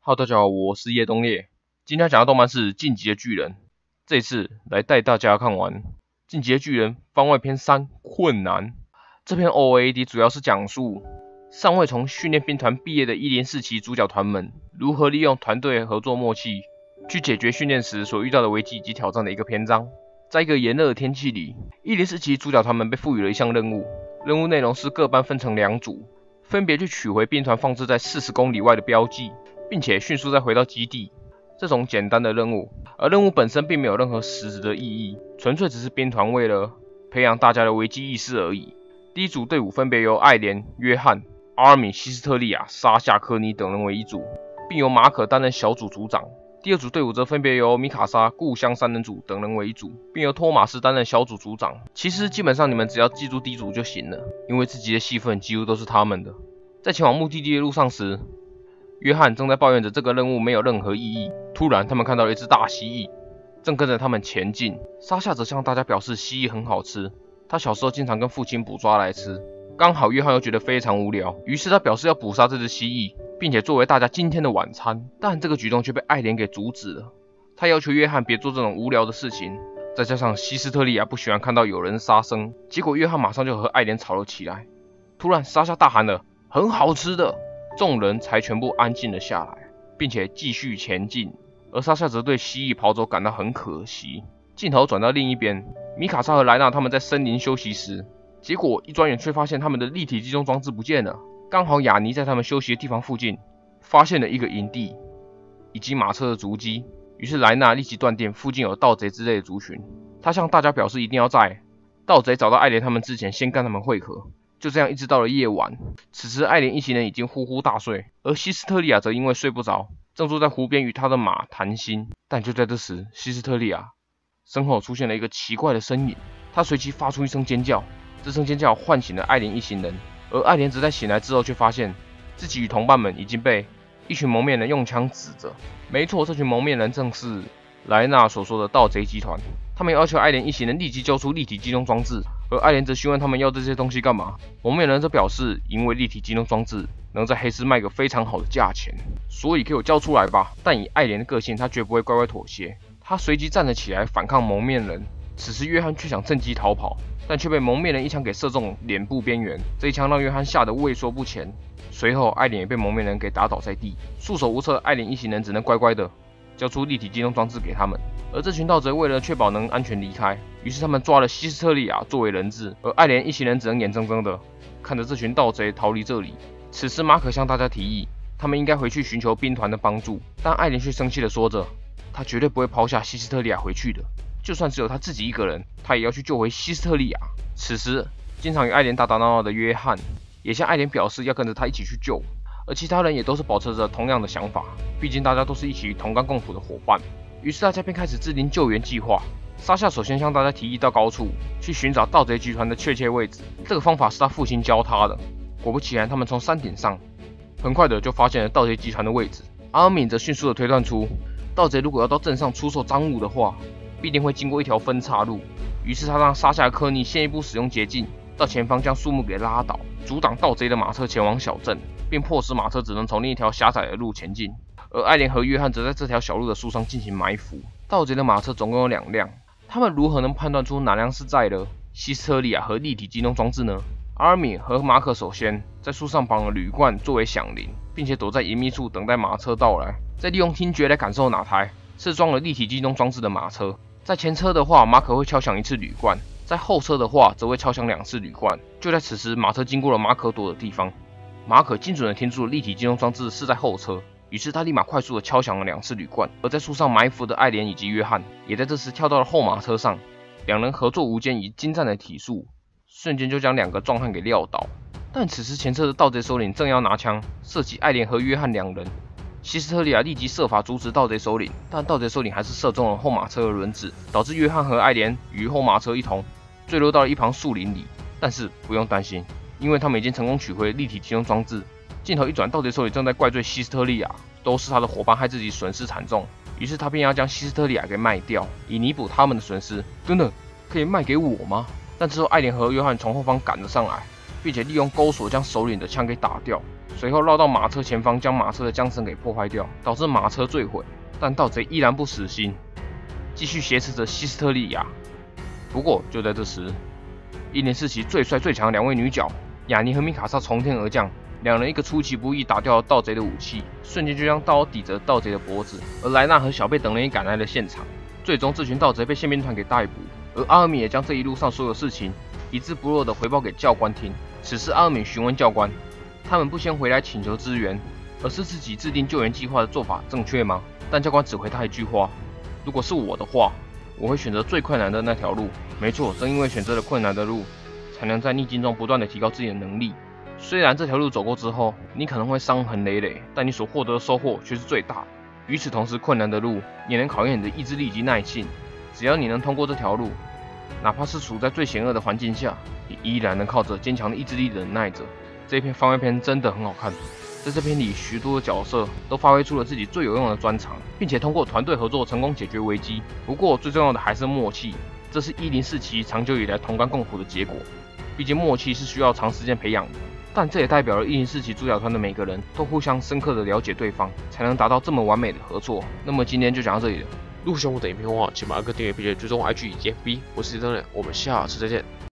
Hello， 大家好，我是叶东烈。今天讲的动漫是《进击的巨人》，这次来带大家看完《进击的巨人》番外篇3困难。这篇 OAD 主要是讲述尚未从训练兵团毕业的104期主角团们如何利用团队合作默契去解决训练时所遇到的危机及挑战的一个篇章。在一个炎热的天气里，104期主角团们被赋予了一项任务，任务内容是各班分成2组，分别去取回兵团放置在40公里外的标记，并且迅速再回到基地。这种简单的任务，而任务本身并没有任何实质的意义，纯粹只是兵团为了培养大家的危机意识而已。第一组队伍分别由艾莲、约翰、阿尔敏、希斯特利亚、沙夏、科尼等人为一组，并由马可担任小组组长。第二组队伍则分别由米卡莎、故乡3人组等人为一组，并由托马斯担任小组组长。其实基本上你们只要记住第一组就行了，因为自己的戏份几乎都是他们的。在前往目的地的路上时，约翰正在抱怨着这个任务没有任何意义。突然，他们看到了一只大蜥蜴，正跟着他们前进。沙夏则向大家表示蜥蜴很好吃，他小时候经常跟父亲捕抓来吃。刚好约翰又觉得非常无聊，于是他表示要捕杀这只蜥蜴，并且作为大家今天的晚餐。但这个举动却被艾莲给阻止了。他要求约翰别做这种无聊的事情。再加上希斯特利亚不喜欢看到有人杀生，结果约翰马上就和艾莲吵了起来。突然，沙夏大喊了：“很好吃的！”众人才全部安静了下来，并且继续前进。而沙夏则对蜥蜴跑走感到很可惜。镜头转到另一边，米卡莎和莱纳他们在森林休息时，结果一转眼却发现他们的立体机动装置不见了。刚好雅尼在他们休息的地方附近发现了一个营地以及马车的足迹，于是莱纳立即断定附近有盗贼之类的族群。他向大家表示一定要在盗贼找到艾莲他们之前先跟他们会合。就这样一直到了夜晚，此时艾莲一行人已经呼呼大睡，而希斯特利亚则因为睡不着，正坐在湖边与他的马谈心。但就在这时，希斯特利亚身后出现了一个奇怪的身影，他随即发出一声尖叫，这声尖叫唤醒了艾莲一行人。而艾莲则在醒来之后却发现自己与同伴们已经被一群蒙面人用枪指着。没错，这群蒙面人正是莱纳所说的盗贼集团。他们要求艾莲一行人立即交出立体机动装置，而艾莲则询问他们要这些东西干嘛。蒙面人则表示，因为立体机动装置能在黑市卖个非常好的价钱，所以给我交出来吧。但以艾莲的个性，他绝不会乖乖妥协。他随即站了起来反抗蒙面人。此时约翰却想趁机逃跑，但却被蒙面人一枪给射中脸部边缘。这一枪让约翰吓得畏缩不前。随后，艾莲也被蒙面人给打倒在地。束手无策的艾莲一行人只能乖乖的交出立体机动装置给他们。而这群盗贼为了确保能安全离开，于是他们抓了希斯特利亚作为人质，而艾莲一行人只能眼睁睁的看着这群盗贼逃离这里。此时马可向大家提议，他们应该回去寻求兵团的帮助，但艾莲却生气的说着，他绝对不会抛下希斯特利亚回去的，就算只有他自己一个人，他也要去救回希斯特利亚。此时，经常与艾莲打打闹闹的约翰也向艾莲表示要跟着他一起去救，而其他人也都是保持着同样的想法，毕竟大家都是一起同甘共苦的伙伴。于是大家便开始制定救援计划。沙夏首先向大家提议到高处去寻找盗贼集团的确切位置，这个方法是他父亲教他的。果不其然，他们从山顶上很快的就发现了盗贼集团的位置。阿尔敏则迅速的推断出，盗贼如果要到镇上出售赃物的话，必定会经过一条分岔路。于是他让沙夏和科尼先一步使用捷径到前方将树木给拉倒，阻挡盗贼的马车前往小镇，并迫使马车只能从另一条狭窄的路前进。而艾莲和约翰则在这条小路的树上进行埋伏。盗贼的马车总共有2辆，他们如何能判断出哪辆是载了希斯特利亚和立体机动装置呢？阿尔敏和马可首先在树上绑了铝罐作为响铃，并且躲在隐秘处等待马车到来，再利用听觉来感受哪台是装了立体机动装置的马车。在前车的话，马可会敲响1次铝罐；在后车的话，则会敲响2次铝罐。就在此时，马车经过了马可躲的地方，马可精准的听出了立体机动装置是在后车。于是他立马快速的敲响了2次铝罐，而在树上埋伏的艾莲以及约翰也在这时跳到了后马车上，两人合作无间，以精湛的体术，瞬间就将2个壮汉给撂倒。但此时前车的盗贼首领正要拿枪射击艾莲和约翰2人，希斯特利亚立即设法阻止盗贼首领，但盗贼首领还是射中了后马车的轮子，导致约翰和艾莲与后马车一同坠落到了一旁树林里。但是不用担心，因为他们已经成功取回立体机动装置。镜头一转，盗贼首领正在怪罪希斯特利亚，都是他的伙伴害自己损失惨重，于是他便要将希斯特利亚给卖掉，以弥补他们的损失。等等，可以卖给我吗？但之后艾莲和约翰从后方赶了上来， 并且利用钩索将首领的枪给打掉，随后绕到马车前方，将马车的缰绳给破坏掉，导致马车坠毁。但盗贼依然不死心，继续挟持着西斯特利亚。不过就在这时，伊林士奇最帅最强的2位女角雅尼和米卡莎从天而降，两人一个出其不意打掉了盗贼的武器，瞬间就将刀抵着盗贼的脖子。而莱纳和小贝等人也赶来了现场。最终，这群盗贼被宪兵团给逮捕，而阿尔敏也将这一路上所有事情一字不漏地回报给教官听。此时，阿尔敏询问教官，他们不先回来请求支援，而是自己制定救援计划的做法正确吗？但教官只回他一句话：如果是我的话，我会选择最困难的那条路。没错，正因为选择了困难的路，才能在逆境中不断地提高自己的能力。虽然这条路走过之后，你可能会伤痕累累，但你所获得的收获却是最大的。与此同时，困难的路也能考验你的意志力以及耐性。只要你能通过这条路，哪怕是处在最险恶的环境下，也依然能靠着坚强的意志力忍耐着。这一篇番外篇真的很好看，在这篇里，许多的角色都发挥出了自己最有用的专长，并且通过团队合作成功解决危机。不过最重要的还是默契，这是104期长久以来同甘共苦的结果。毕竟默契是需要长时间培养的，但这也代表了104期主角团的每个人都互相深刻的了解对方，才能达到这么完美的合作。那么今天就讲到这里了。如果喜欢我的影片的话，请把按个订阅并且追踪 IG 以及 FB。我是李登人，我们下次再见。